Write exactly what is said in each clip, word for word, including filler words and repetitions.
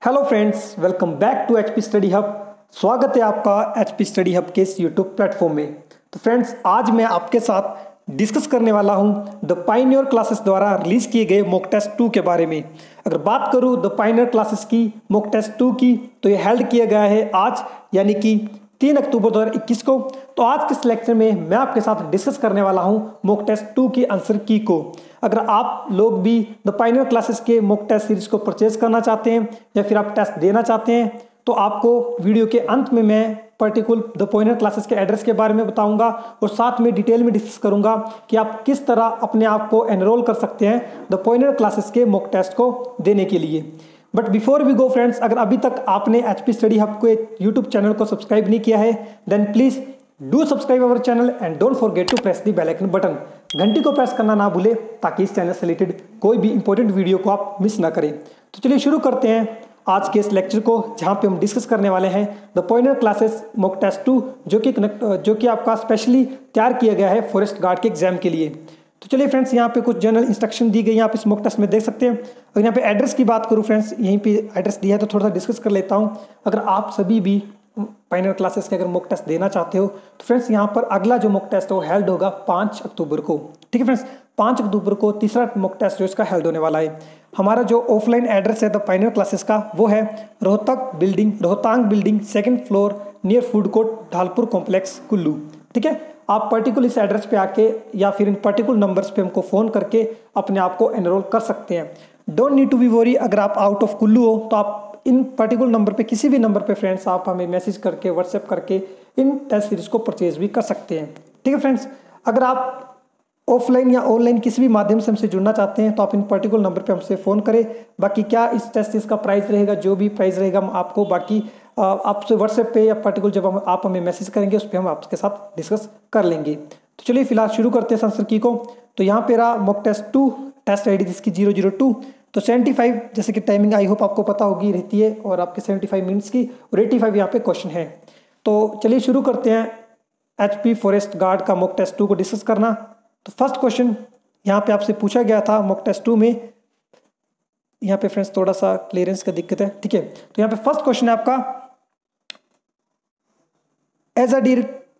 Hello friends, welcome back to HP study hub. स्वागत है आपका एचपी स्टडी हब के इस यूट्यूब प्लेटफॉर्म में। तो फ्रेंड्स, आज मैं आपके साथ डिस्कस करने वाला हूं द पायनियर क्लासेस द्वारा रिलीज किए गए मॉक टेस्ट टू के बारे में। अगर बात करूं द पायनियर क्लासेस की मॉक टेस्ट टू की, तो ये हेल्ड किया गया है आज यानी कि तीन अक्टूबर दो हज़ार इक्कीस को। तो आज के इस लेक्चर में मैं आपके साथ डिस्कस करने वाला हूं मॉक टेस्ट टू की आंसर की को। अगर आप लोग भी द पायनियर क्लासेस के मॉक टेस्ट सीरीज को परचेज करना चाहते हैं या फिर आप टेस्ट देना चाहते हैं, तो आपको वीडियो के अंत में मैं पर्टिकुलर द पायनियर क्लासेस के एड्रेस के बारे में बताऊंगा और साथ में डिटेल में डिस्कस करूंगा कि आप किस तरह अपने आप को एनरोल कर सकते हैं द पायनियर क्लासेस के मॉक टेस्ट को देने के लिए। But before we go friends, अगर अभी तक आपने एचपी स्टडी हब को यूट्यूब चैनल को सब्सक्राइब नहीं किया है, then please do subscribe our channel and don't forget to press the bell icon button. घंटी को प्रेस करना ना भूले ताकि इस चैनल से रिलेटेड कोई भी इंपॉर्टेंट वीडियो को आप मिस ना करें। तो चलिए शुरू करते हैं आज के इस लेक्चर को, जहां पे हम डिस्कस करने वाले हैं the Pioneer Classes mock test two, जो कि जो कि आपका स्पेशली तैयार किया गया है फॉरेस्ट गार्ड के एग्जाम के लिए। तो चलिए फ्रेंड्स, यहाँ पे कुछ जनरल इंस्ट्रक्शन दी गई, यहाँ पे इस मॉक टेस्ट में देख सकते हैं। और यहाँ पे एड्रेस की बात करूँ फ्रेंड्स, यहीं पे एड्रेस दिया है तो थोड़ा सा डिस्कस कर लेता हूँ। अगर आप सभी भी पायनियर क्लासेस के अगर मॉक टेस्ट देना चाहते हो तो फ्रेंड्स यहाँ पर अगला जो मॉक टेस्ट है वो हेल्ड होगा पाँच अक्टूबर को। ठीक है फ्रेंड्स, पाँच अक्टूबर को तीसरा मॉक टेस्ट जो इसका हेल्ड होने वाला है। हमारा जो ऑफलाइन एड्रेस है द पायनियर क्लासेस का, वो है Rohtak building Rohtang building second floor near food court Dhalpur complex Kullu. ठीक है, आप पर्टिकुलर इस एड्रेस पे आके या फिर इन पर्टिकुलर नंबर्स पे हमको फ़ोन करके अपने आप को एनरोल कर सकते हैं। Don't need to be worry, अगर आप आउट ऑफ कुल्लू हो तो आप इन पर्टिकुलर नंबर पे, किसी भी नंबर पे फ्रेंड्स, आप हमें मैसेज करके व्हाट्सएप करके इन टेस्ट सीरीज को परचेज भी कर सकते हैं। ठीक है फ्रेंड्स, अगर आप ऑफलाइन या ऑनलाइन किसी भी माध्यम से हमसे जुड़ना चाहते हैं तो आप इन पर्टिकुलर नंबर पे हमसे फ़ोन करें। बाकी क्या इस टेस्ट सीरीज का प्राइस रहेगा, जो भी प्राइस रहेगा हम आपको बाकी आपसे व्हाट्सएप पे या पर्टिकुलर जब हम आप हमें मैसेज करेंगे उस पर हम आपके साथ डिस्कस कर लेंगे। तो चलिए फिलहाल शुरू करते हैं आंसर की को। तो यहाँ पे रहा mock test two, test I D जिसकी जीरो जीरो टू। तो सेवेंटी फाइव जैसे कि टाइमिंग आई होप आपको पता होगी रहती है, और आपके सेवेंटी फाइव मिनट्स की, और एटी फाइव यहाँ पे क्वेश्चन है। तो चलिए शुरू करते हैं एच पी फॉरेस्ट गार्ड का मॉक टेस्ट टू को डिस्कस करना। तो फर्स्ट क्वेश्चन यहाँ पे आपसे पूछा गया था मॉक टेस्ट टू में। यहाँ पे फ्रेंड्स थोड़ा सा क्लियरेंस का दिक्कत है। ठीक है, तो यहाँ पे फर्स्ट क्वेश्चन है आपका, एज अ डी।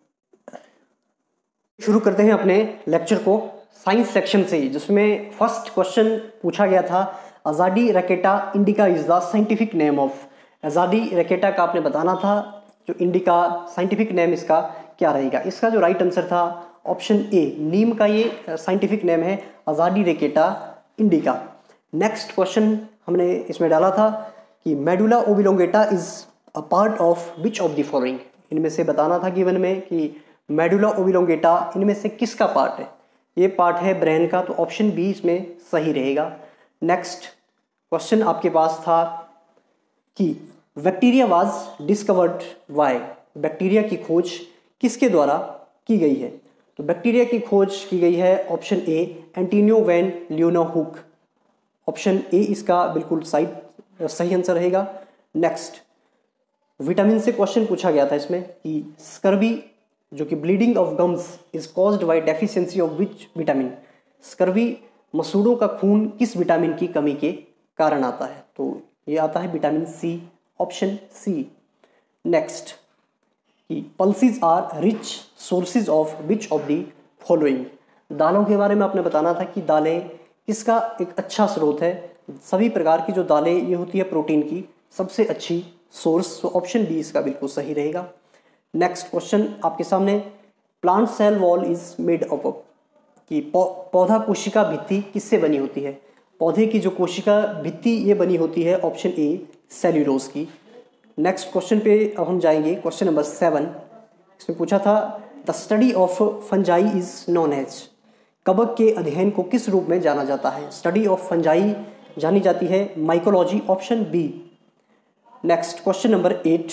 शुरू करते हैं अपने लेक्चर को साइंस सेक्शन से, जिसमें फर्स्ट क्वेश्चन पूछा गया था, Azadirachta indica is the scientific name of. Azadirachta का आपने बताना था जो इंडिका साइंटिफिक नेम इसका क्या रहेगा। इसका जो राइट आंसर था ऑप्शन ए, नीम का ये साइंटिफिक नेम है Azadirachta indica. Next question हमने इसमें डाला था कि medulla oblongata is a part of which of the following. इनमें से बताना था गिवन में कि मेडुला ओबिलोंगेटा इनमें से किसका पार्ट है। ये पार्ट है ब्रेन का, तो ऑप्शन बी इसमें सही रहेगा। नेक्स्ट क्वेश्चन आपके पास था कि bacteria was discovered why. Bacteria की खोज किसके द्वारा की गई है। तो बैक्टीरिया की खोज की गई है option A, Antonio van Leeuwenhoek. Option A इसका बिल्कुल सही सही आंसर रहेगा। नेक्स्ट विटामिन से क्वेश्चन पूछा गया था इसमें कि स्कर्वी जो कि bleeding of gums is caused by deficiency of which vitamin. Scurvy मसूड़ों का खून किस विटामिन की कमी के कारण आता है। तो ये आता है vitamin C, option C. Next कि pulses are rich sources of which of the following. दालों के बारे में आपने बताना था कि दालें किसका एक अच्छा स्रोत है। सभी प्रकार की जो दालें ये होती है प्रोटीन की सबसे अच्छी सोर्स, तो ऑप्शन बी इसका बिल्कुल सही रहेगा। नेक्स्ट क्वेश्चन आपके सामने, plant cell wall is made of of कि पौधा कोशिका भित्ति किससे बनी होती है। पौधे की जो कोशिका भित्ति ये बनी होती है ऑप्शन ए, सेल्यूलोज की। नेक्स्ट क्वेश्चन पे अब हम जाएंगे, क्वेश्चन नंबर सेवन। इसमें पूछा था the study of fungi is known as. कवक के अध्ययन को किस रूप में जाना जाता है। स्टडी ऑफ फंजाई जानी जाती है mycology, option B. Next question number eight,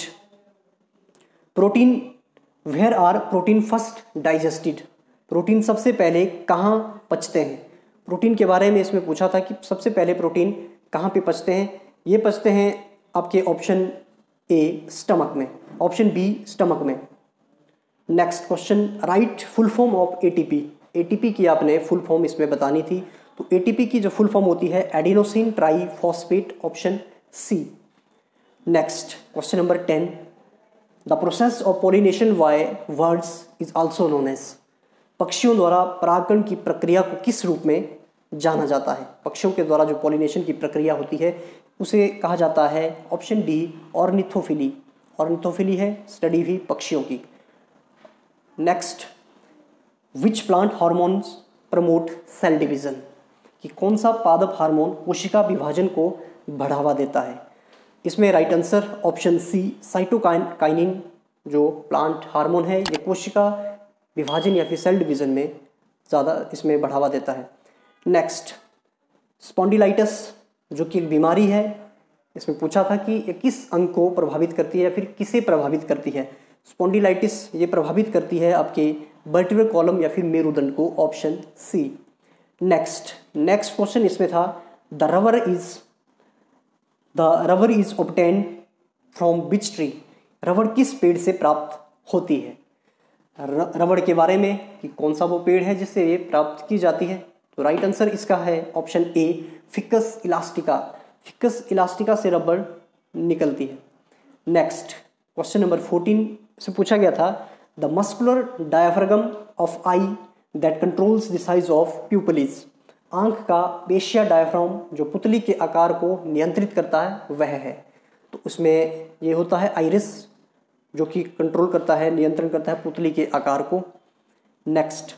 protein where are protein first digested. Protein सबसे पहले कहाँ पचते हैं। प्रोटीन के बारे में इसमें पूछा था कि सबसे पहले प्रोटीन कहाँ पे पचते हैं। ये पचते हैं आपके ऑप्शन ए, स्टमक में, ऑप्शन बी स्टमक में। Next question, write full form of ATP. ATP की आपने फुल फॉर्म इसमें बतानी थी। तो एटीपी की जो फुल फॉर्म होती है adenosine triphosphate, option C. Next question number ten, the process of pollination by birds is also known as, पक्षियों द्वारा परागण की प्रक्रिया को किस रूप में जाना जाता है? पक्षियों के द्वारा जो पॉलिनेशन की प्रक्रिया होती है उसे कहा जाता है ऑप्शन डी ऑर्निथोफिली। ऑर्निथोफिली है स्टडी भी पक्षियों की। Next, which plant hormones promote cell division, कि कौन सा पादप हार्मोन कोशिका विभाजन को बढ़ावा देता है? इसमें right answer option C cytokinin जो प्लांट हार्मोन है ये कोशिका विभाजन या फिर सेल डिवीजन में ज़्यादा इसमें बढ़ावा देता है। नेक्स्ट, स्पॉन्डिलाइटिस जो कि एक बीमारी है, इसमें पूछा था कि ये किस अंग को प्रभावित करती है या फिर किसे प्रभावित करती है? स्पॉन्डिलाइटिस ये प्रभावित करती है आपके वर्टिब्रल कॉलम या फिर मेरुदंड को, option C. Next next question इसमें था the rubber is the rubber is obtain from which tree, रबड़ किस पेड़ से प्राप्त होती है? रबड़ के बारे में कि कौन सा वो पेड़ है जिससे ये प्राप्त की जाती है, तो राइट आंसर इसका है option A ficus elastica. Ficus elastica से रबड़ निकलती है। नेक्स्ट क्वेश्चन नंबर फोर्टीन से पूछा गया था the muscular diaphragm of eye that controls the size of pupil is, आंख का पेशिया डायाफ्राम जो पुतली के आकार को नियंत्रित करता है वह है, तो उसमें ये होता है आइरिस जो कि कंट्रोल करता है, नियंत्रण करता है पुतली के आकार को। Next,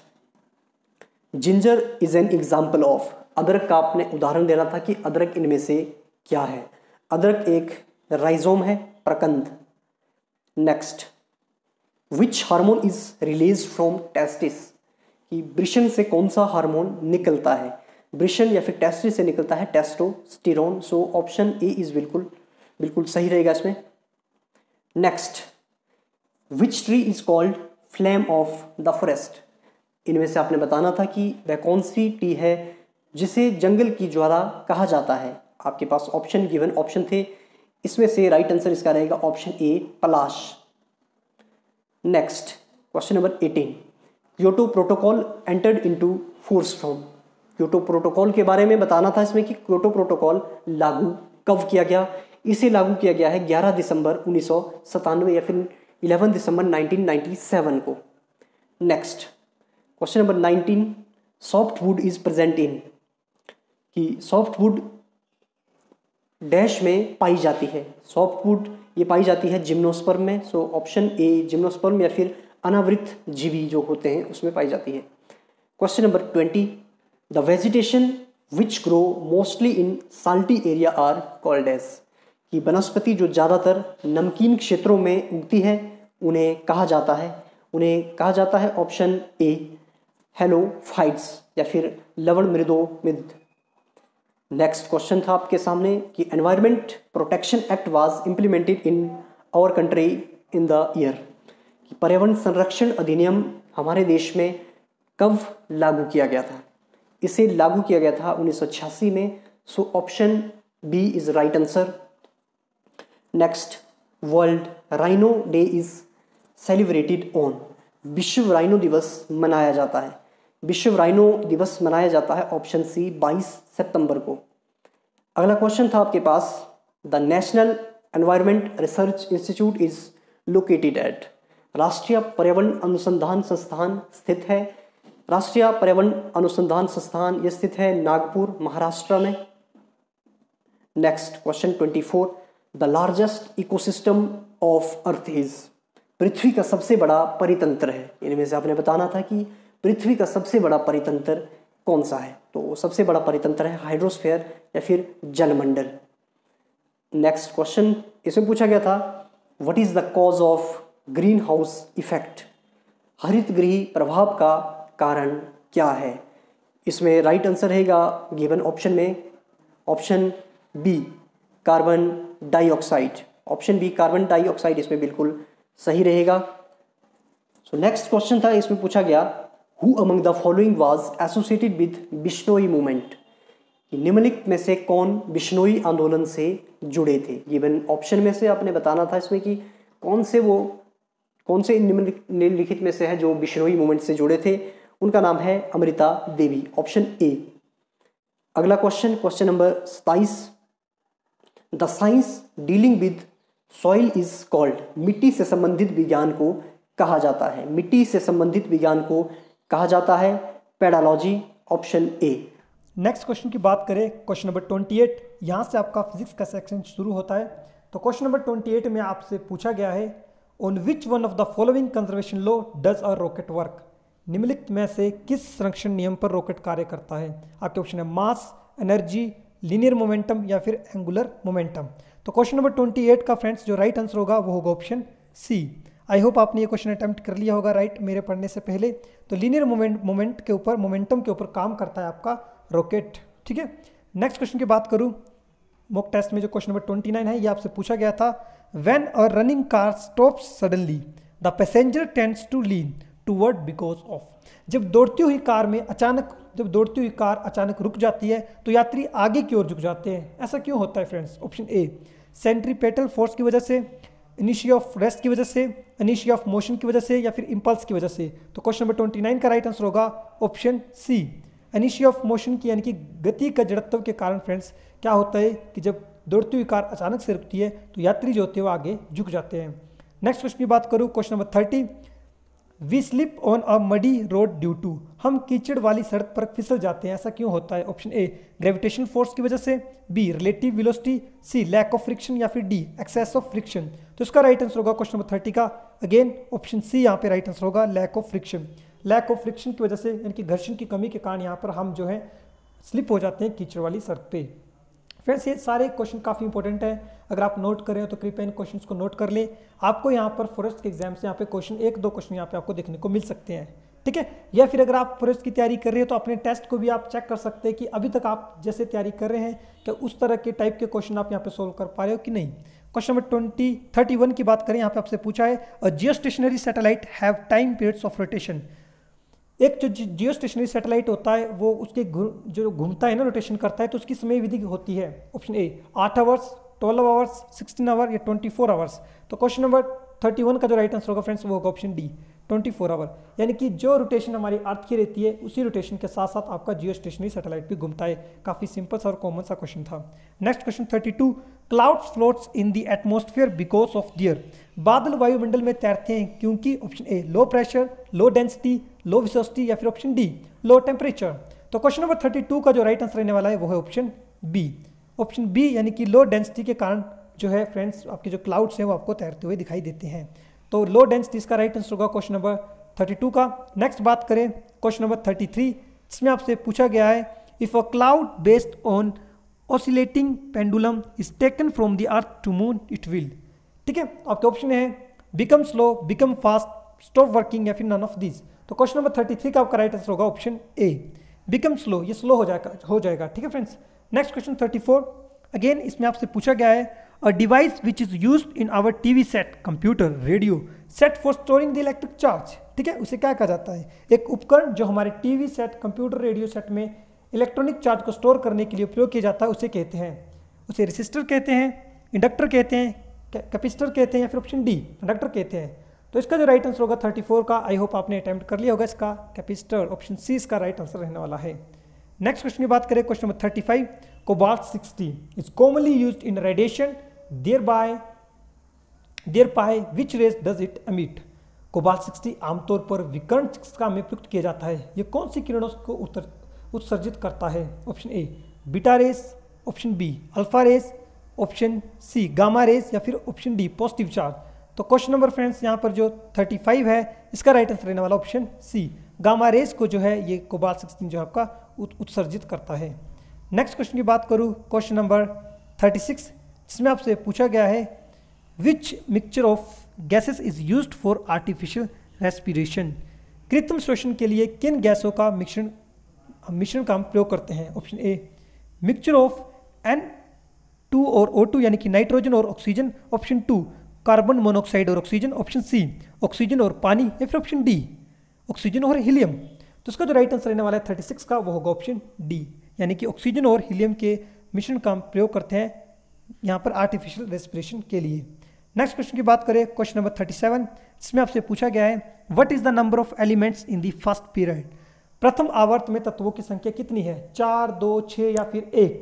ginger is an example of, अदरक का आपने उदाहरण देना था कि अदरक इनमें से क्या है? अदरक एक राइजोम है, प्रकंद। Next, which hormone is release from testis, कि वृषण से कौन सा हार्मोन निकलता है? वृषण या फिर टेस्टिस से निकलता है testosterone, so option A is बिल्कुल बिल्कुल सही रहेगा इसमें। Next, which tree is called flame of the forest, इनमें से आपने बताना था कि वह कौन सी ट्री है जिसे जंगल की ज्वाला कहा जाता है। आपके पास ऑप्शन गिवन ऑप्शन थे, इसमें से राइट आंसर इसका रहेगा ऑप्शन ए पलाश। Next question number eighteen, Kyoto protocol entered into force from, Kyoto protocol के बारे में बताना था इसमें कि क्योटो प्रोटोकॉल लागू कब किया गया? इसे लागू किया गया है ग्यारह दिसंबर उन्नीस सौ सतानवे या फिर ग्यारह दिसंबर नाइनटीन नाइंटी सेवन को। Next question number nineteen, soft wood is present in, कि सॉफ्ट वुड डैश में पाई जाती है। सॉफ्ट वुड ये पाई जाती है जिम्नोस्पर्म में, सो ऑप्शन ए जिम्नोस्पर्म या फिर अनावृत जीवी जो होते हैं उसमें पाई जाती है। Question number twenty, the vegetation which grow mostly in salty area are called as, कि वनस्पति जो ज़्यादातर नमकीन क्षेत्रों में उगती है उन्हें कहा जाता है उन्हें कहा जाता है ऑप्शन ए हेलोफाइट्स या फिर लवण मृदोमिद। नेक्स्ट क्वेश्चन था आपके सामने कि environment protection act was implemented in our country in the year, कि पर्यावरण संरक्षण अधिनियम हमारे देश में कब लागू किया गया था? इसे लागू किया गया था उन्नीस सौ छियासी में, so option B is right answer. Next, world rhino day is celebrated on, विश्व राइनो दिवस मनाया जाता है विश्व राइनो दिवस मनाया जाता है ऑप्शन सी बाईस सितंबर को। अगला क्वेश्चन था आपके पास, the national environment research institute is located at, राष्ट्रीय पर्यावरण अनुसंधान संस्थान स्थित है राष्ट्रीय पर्यावरण अनुसंधान संस्थान ये स्थित है नागपुर महाराष्ट्र में। Next question twenty four, the largest ecosystem of earth is, पृथ्वी का सबसे बड़ा परितंत्र है। इनमें से आपने बताना था कि पृथ्वी का सबसे बड़ा परितंत्र कौन सा है, तो सबसे बड़ा परितंत्र है हाइड्रोस्फीयर या फिर जलमंडल। नेक्स्ट क्वेश्चन इसमें पूछा गया था what is the cause of green house effect, हरित गृह प्रभाव का कारण क्या है? इसमें राइट आंसर रहेगा गिवन ऑप्शन में option B carbon dioxide. Option B carbon dioxide इसमें बिल्कुल सही रहेगा। सो नेक्स्ट क्वेश्चन था इसमें पूछा गया who among the following was associated with Bishnoi movement, निम्नलिखित में से कौन बिश्नोई आंदोलन से जुड़े थे? गिवन ऑप्शन में से आपने बताना था इसमें कि कौन से वो कौन से निम्नलिखित में से है जो बिश्नोई मूवमेंट से जुड़े थे। उनका नाम है अमृता देवी, ऑप्शन ए। अगला क्वेश्चन क्वेश्चन नंबर सताईस, the science dealing with soil is called, मिट्टी से संबंधित विज्ञान को कहा जाता है, मिट्टी से संबंधित विज्ञान को कहा जाता है pedology, option A. Next question की बात करें, क्वेश्चन नंबर अट्ठाईस, यहाँ से आपका फिजिक्स का सेक्शन शुरू होता है। तो क्वेश्चन नंबर अट्ठाईस में आपसे पूछा गया है, on which one of the following conservation law does a rocket work, निम्नलिखित में से किस संरक्षण नियम पर रॉकेट कार्य करता है। आपके ऑप्शन है मास, एनर्जी, लीनियर मोमेंटम या फिर एंगुलर मोमेंटम। तो क्वेश्चन नंबर अट्ठाईस का फ्रेंड्स जो राइट आंसर होगा वो होगा ऑप्शन सी। आई होप आपने ये क्वेश्चन अटेम्प्ट कर लिया होगा राइट मेरे पढ़ने से पहले। तो लीनियर मोमेंट मोमेंट के ऊपर मोमेंटम के ऊपर काम करता है आपका रॉकेट, ठीक है। नेक्स्ट क्वेश्चन की बात करूँ, मॉक टेस्ट में जो क्वेश्चन नंबर उनतीस है ये आपसे पूछा गया था, when a running car stops suddenly the passenger tends to lean toward because of. जब दौड़ती हुई कार में अचानक जब दौड़ती हुई कार अचानक रुक जाती है तो यात्री आगे की ओर झुक जाते हैं, ऐसा क्यों होता है friends. Option A centripetal force की वजह से, इनिशिया ऑफ रेस्ट की वजह से, इनिशिया ऑफ मोशन की वजह से या फिर इंपल्स की वजह से। तो क्वेश्चन नंबर उनतीस का राइट आंसर होगा ऑप्शन सी, इनिशिया ऑफ मोशन की यानी कि गति का जड़त्व के कारण फ्रेंड्स क्या होता है कि जब दौड़ती हुई कार अचानक से रुकती है तो यात्री जो होते हैं वो आगे झुक जाते हैं। नेक्स्ट क्वेश्चन की बात करूँ, question number thirty, we slip on a muddy road due to, हम कीचड़ वाली सड़क पर फिसल जाते हैं, ऐसा क्यों होता है। ऑप्शन ए ग्रेविटेशन फोर्स की वजह से, B relative velocity, C lack of friction या फिर डी एक्सेस ऑफ फ्रिक्शन। तो इसका राइट आंसर होगा क्वेश्चन नंबर थर्टी का अगेन ऑप्शन सी यहाँ पे राइट आंसर होगा lack of friction. Lack of friction की वजह से यानी कि घर्षण की कमी के कारण यहाँ पर हम जो है स्लिप हो जाते हैं कीचड़ वाली सड़क पे। फ्रेंड्स ये सारे क्वेश्चन काफ़ी इंपॉर्टेंट है, अगर आप नोट करें तो कृपया इन क्वेश्चंस को नोट कर लें। आपको यहाँ पर फॉरेस्ट के एग्जाम से यहाँ पे क्वेश्चन एक दो क्वेश्चन यहाँ पे आपको देखने को मिल सकते हैं, ठीक है। या फिर अगर आप फॉरेस्ट की तैयारी कर रहे हैं तो अपने टेस्ट को भी आप चेक कर सकते हैं कि अभी तक आप जैसे तैयारी कर रहे हैं क्या उस तरह के टाइप के क्वेश्चन आप यहाँ पे सोल्व कर पा रहे हो कि नहीं। Question number twenty thirty one की बात करें, यहाँ पे आपसे पूछा है a geostationary satellite have time periods of rotation. एक जो जियो स्टेशनरी सैटेलाइट होता है वो उसके जो घूमता है ना, रोटेशन करता है, तो उसकी समय विधि होती है। ऑप्शन ए आठ hours, twelve hours, sixteen hour या ट्वेंटी फोर आवर्स। तो क्वेश्चन नंबर थर्टी वन का जो राइट आंसर होगा फ्रेंड्स वो होगा option D twenty four hour, यानी कि जो रोटेशन हमारी अर्थ की रहती है उसी रोटेशन के साथ साथ आपका जियो स्टेशनरी सैटेलाइट भी घूमता है। काफ़ी सिंपल सा और कॉमन सा क्वेश्चन था। Next question thirty two, clouds floats in the atmosphere because of their, बादल वायुमंडल में तैरते हैं क्योंकि। Option A low pressure, low density, low viscosity या फिर ऑप्शन डी लो टेम्परेचर। तो क्वेश्चन नंबर थर्टी टू का जो राइट आंसर रहने वाला है वो है ऑप्शन बी। ऑप्शन बी यानी कि लो डेंसिटी के कारण जो है फ्रेंड्स आपके जो क्लाउड्स हैं वो आपको तैरते हुए दिखाई देते हैं। तो लो डेंसिटी इसका राइट आंसर होगा क्वेश्चन नंबर थर्टी टू का। नेक्स्ट बात करें क्वेश्चन नंबर थर्टी थ्री, इसमें आपसे पूछा गया है if a cloud based on oscillating pendulum is taken from the earth to moon it will, ठीक है। आपके ऑप्शन है become slow, become fast, stop working या फिर नन ऑफ दिस। तो क्वेश्चन नंबर थर्टी थ्री का आपका राइट आंसर होगा ऑप्शन ए बिकम स्लो, ये स्लो हो जाएगा हो जाएगा ठीक है friends. Next question thirty four, again इसमें आपसे पूछा गया है a device which is used in our TV set, computer, radio set for storing the electric charge, ठीक है, उसे क्या कहा जाता है। एक उपकरण जो हमारे TV set, computer, radio set में इलेक्ट्रॉनिक चार्ज को स्टोर करने के लिए उपयोग किया जाता है उसे कहते हैं, उसे रेसिस्टर कहते हैं, इंडक्टर कहते हैं, कैपेसिटर कहते हैं या फिर ऑप्शन डी इंडक्टर कहते हैं। तो इसका जो राइट आंसर होगा थर्टी फोर का, आई होप आपने अटेम्प्ट कर लिया होगा इसका, कैपेसिटर, ऑप्शन सी इसका राइट आंसर रहने वाला है। नेक्स्ट क्वेश्चन की बात करें question number thirty five, cobalt sixty is commonly used in radiation therapy therapy which rays does it emit. Cobalt sixty आमतौर पर विकर्ण चिकित्सा में प्रयुक्त किया जाता है, ये कौन सी किरणों को उत्तर उत्सर्जित करता है। Option A beta rays, option B alpha rays, option C gamma rays या फिर ऑप्शन डी पॉजिटिव चार्ज। तो क्वेश्चन नंबर फ्रेंड्स यहाँ पर जो थर्टी फाइव है इसका राइट आंसर रहने वाला ऑप्शन सी, गामा रेस को जो है ये कोबाल्ट सिक्सटीन जो आपका उत्सर्जित करता है। नेक्स्ट क्वेश्चन की बात करूँ क्वेश्चन नंबर थर्टी सिक्स, जिसमें आपसे पूछा गया है which mixture of gases is used for artificial respiration, कृत्रिम श्वसन के लिए किन गैसों का मिश्रण मिश्रण का हम प्रयोग करते हैं। Option A mixture of N two और ओ टू यानी कि नाइट्रोजन और oxygen, option two carbon monoxide और ऑक्सीजन, ऑप्शन सी ऑक्सीजन और पानी या फिर ऑप्शन डी ऑक्सीजन और हीलियम। तो इसका जो राइट आंसर रहने वाला है थर्टी सिक्स का वो होगा ऑप्शन डी, यानी कि ऑक्सीजन और हीलियम के मिश्रण का हम प्रयोग करते हैं यहाँ पर आर्टिफिशियल रेस्पिरेशन के लिए। नेक्स्ट क्वेश्चन की बात करें क्वेश्चन नंबर थर्टी सेवन, इसमें आपसे पूछा गया है what is the number of elements in the first period, प्रथम आवर्त में तत्वों की संख्या कितनी है, चार, दो, छः या फिर एक।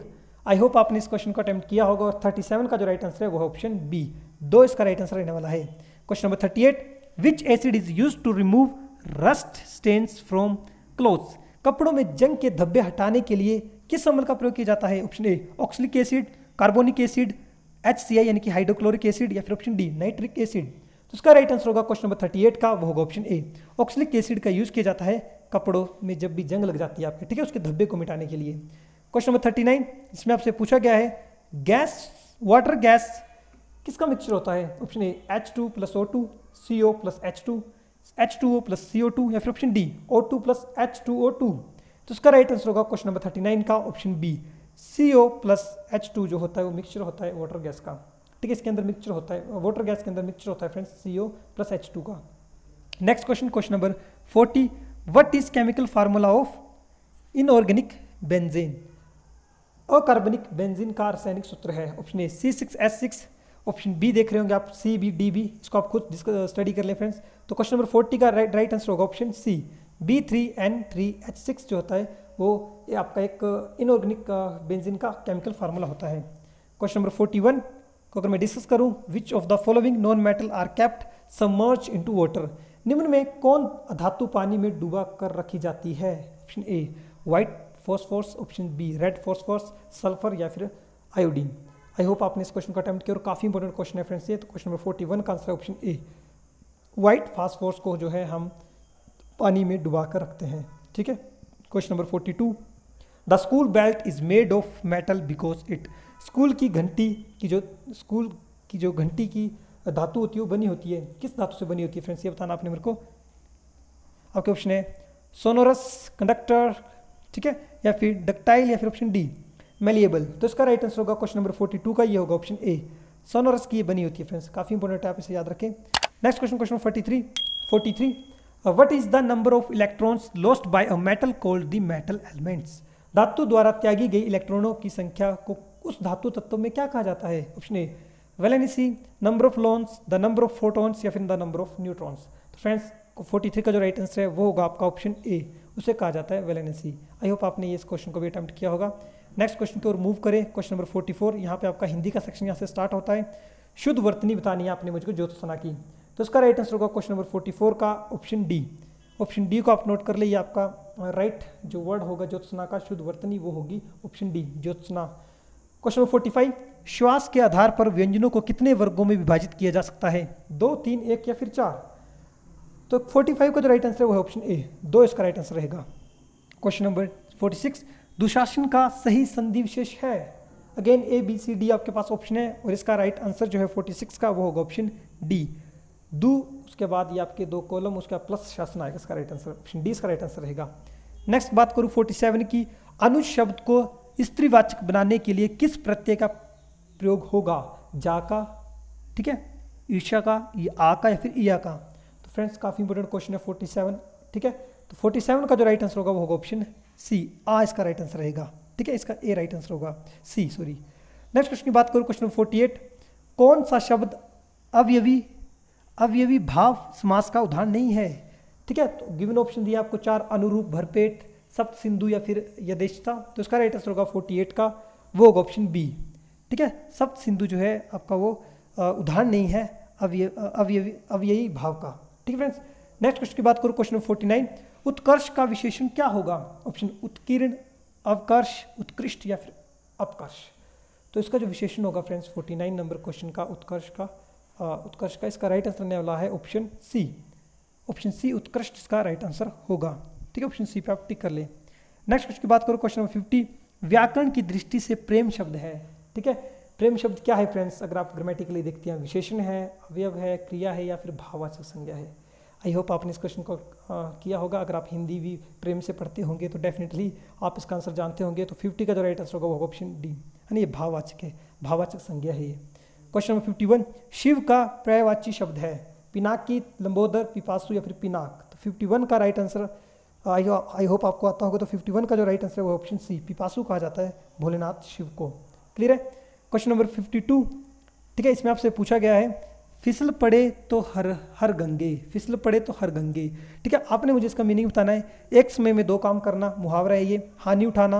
आई होप आपने इस क्वेश्चन को अटेम्प्ट किया होगा और थर्टी सेवन का जो राइट आंसर है वो ऑप्शन बी, दो इसका राइट आंसर रहने वाला है। Question number thirty eight, which acid is used to remove rust stains from clothes, कपड़ों में जंग के धब्बे हटाने के लिए किस अम्ल का प्रयोग किया जाता है? Option A oxalic acid, carbonic acid, H C I यानी कि हाइड्रोक्लोरिक एसिड, या फिर ऑप्शन डी नाइट्रिक एसिड। तो उसका राइट आंसर होगा क्वेश्चन नंबर थर्टी एट का, वो होगा ऑप्शन ए ऑक्सलिक एसिड का यूज किया जाता है कपड़ों में जब भी जंग लग जाती है आपके, ठीक है, उसके धब्बे को मिटाने के लिए। क्वेश्चन नंबर थर्टी नाइन, इसमें आपसे पूछा गया है गैस वाटर गैस किसका मिक्सचर होता है? Option A H two plus O two, C O plus H two, H two O plus C O two, या फिर option D O two plus H two O two. तो उसका right answer होगा question number thirty nine का option B C O plus H two जो होता है वो मिक्सचर होता है वाटर गैस का, ठीक है, इसके अंदर मिक्सचर होता है, वाटर गैस के अंदर मिक्सचर होता है friends C O plus H two का। Next question, question number forty, what is chemical formula of inorganic benzene, अकार्बनिक बेंजीन का रासायनिक सूत्र है? Option A C six S six, option B देख रहे होंगे आप सी बी डी बी, इसको आप खुद स्टडी कर लें फ्रेंड्स। तो क्वेश्चन नंबर फोर्टी का राइट राइट आंसर होगा option C B three N three H six जो होता है वो ये आपका एक इनऑर्गेनिक बेंजीन का केमिकल फार्मूला होता है। क्वेश्चन नंबर फोर्टी वन को अगर मैं डिस्कस करूं, which of the following non metal are kept submerge into water, निम्न में कौन धातु पानी में डुबा कर रखी जाती है? Option A white phosphorus, option B red phosphorus, sulphur, या फिर आयोडीन। आई होप आपने इस क्वेश्चन को अटेम्प्ट किया और काफ़ी इंपॉर्टेंट क्वेश्चन है फ्रेंड्स ये। तो क्वेश्चन नंबर फोर्टी वन का आंसर है ऑप्शन ए, व्हाइट फास्फोरस को जो है हम पानी में डुबा कर रखते हैं, ठीक है। Question number forty two, the school belt is made of metal because it, school की घंटी की जो स्कूल की जो घंटी की धातु होती है वो बनी होती है, किस धातु से बनी होती है फ्रेंड्स ये बताना आपने मेरे को। आपके ऑप्शन है सोनोरस, कंडक्टर, ठीक है, या फिर डक्टाइल, या फिर ऑप्शन डी मेलिएबल। तो इसका राइट आंसर होगा क्वेश्चन नंबर फोर्टी टू का, ये होगा ऑप्शन ए सोनोरस की ये बनी होती है फ्रेंड्स, काफी इंपॉर्टेंट है, आप इसे याद रखें। Next question, question forty three forty three, what is the number of electrons lost by a metal called the metal elements, धातु द्वारा त्यागी गई इलेक्ट्रॉनों की संख्या को उस धातु तत्व में क्या कहा जाता है? Option A valency, number of lawns, the number of photons, या फिर द नंबर ऑफ न्यूट्रॉन्स। तो फ्रेंड्स फोर्टी थ्री का जो राइट आंसर है वो होगा आपका ऑप्शन ए, उसे कहा जाता है वैलेंसी। आई होप आपने ये इस क्वेश्चन को भी अटेम्प्ट किया होगा। नेक्स्ट क्वेश्चन की ओर मूव करें, क्वेश्चन नंबर फोर्टी फोर, यहाँ पे आपका हिंदी का सेक्शन यहाँ से स्टार्ट होता है। शुद्ध वर्तनी बतानी है आपने मुझको ज्योत्सना की, तो इसका राइट आंसर होगा क्वेश्चन नंबर फोर्टी फोर का ऑप्शन डी, ऑप्शन डी को आप नोट कर लीजिए, आपका राइट जो वर्ड होगा ज्योत्सना का शुद्ध वर्तनी वो होगी ऑप्शन डी ज्योत्सना। क्वेश्चन नंबर फोर्टी फाइव, श्वास के आधार पर व्यंजनों को कितने वर्गों में विभाजित किया जा सकता है? दो, तीन, एक, या फिर चार? तो फोर्टी फाइव का जो राइट आंसर है वो है ऑप्शन ए, दो इसका राइट आंसर रहेगा। क्वेश्चन नंबर फोर्टी सिक्स, दुशासन का सही संधि विशेष है? Again A B C D आपके पास ऑप्शन है और इसका राइट आंसर जो है फोर्टी सिक्स का वो होगा ऑप्शन डी दु, उसके बाद ये आपके दो कॉलम, उसका प्लस शासन आएगा, इसका राइट आंसर ऑप्शन डी इसका राइट आंसर रहेगा। नेक्स्ट बात करूँ फोर्टी सेवन की, अनुज शब्द को स्त्रीवाचक बनाने के लिए किस प्रत्यय का प्रयोग होगा? जा का, ठीक है, ईर्षा का, आ का, या फिर इया का? तो फ्रेंड्स काफी इंपॉर्टेंट क्वेश्चन है फोर्टी सेवन, ठीक है। तो फोर्टी सेवन का जो राइट आंसर होगा वो होगा ऑप्शन सी, आ इसका राइट आंसर रहेगा, ठीक है, इसका ए राइट आंसर होगा, सी सॉरी। नेक्स्ट क्वेश्चन की बात करूँ, क्वेश्चन नंबर फोर्टी एट, कौन सा शब्द अवयवी अवयवी भाव समास का उदाहरण नहीं है? ठीक है, तो गिवन ऑप्शन दिया आपको चार, अनुरूप, भरपेट, सप्त सिंधु, या फिर यथेष्टता। तो इसका राइट आंसर होगा फोर्टी एट का, वो होगा ऑप्शन बी, ठीक है, सप्त सिंधु जो है आपका वो उदाहरण नहीं है अवयवी अवयवी भाव का, ठीक है फ्रेंड्स। नेक्स्ट क्वेश्चन की बात करूँ, क्वेश्चन नंबर फोर्टी नाइन, उत्कर्ष का विशेषण क्या होगा? ऑप्शन उत्कीर्ण, अवकर्ष, उत्कृष्ट, या फिर अपकर्ष। तो इसका जो विशेषण होगा friends forty nine number question का उत्कर्ष का आ, उत्कर्ष का इसका राइट आंसर आने वाला है ऑप्शन सी, ऑप्शन सी उत्कृष्ट इसका राइट आंसर होगा, ठीक है, ऑप्शन सी पे आप टिक कर लें। नेक्स्ट क्वेश्चन की बात करो, क्वेश्चन नंबर फिफ्टी, व्याकरण की दृष्टि से प्रेम शब्द है, ठीक है, प्रेम शब्द क्या है फ्रेंड्स? अगर आप ग्रामेटिकली देखते हैं, विशेषण है, अवयव है, क्रिया है, या फिर भाववाचक संज्ञा है? आई होप आपने इस क्वेश्चन को आ, किया होगा। अगर आप हिंदी भी प्रेम से पढ़ते होंगे तो डेफिनेटली आप इसका आंसर जानते होंगे। तो फिफ्टी का जो राइट आंसर होगा वो ऑप्शन डी, यानी ये भाववाचक है, भाववाचक संज्ञा है ये। Question number fifty one, Shiva का पर्यायवाची शब्द है? पिनाकी, लंबोदर, पिपासु, या फिर पिनाक? तो फिफ्टी वन का right answer I I hope आपको आता होगा। तो फिफ्टी वन का जो राइट आंसर है वो ऑप्शन सी, पिपासु कहा जाता है भोलेनाथ शिव को। क्लियर है? क्वेश्चन नंबर फिफ्टी टू, ठीक है, इसमें आपसे पूछा गया है, फिसल पड़े तो हर हर गंगे, फिसल पड़े तो हर गंगे, ठीक है, आपने मुझे इसका मीनिंग बताना है। एक समय में दो काम करना, मुहावरा है ये। हानि उठाना,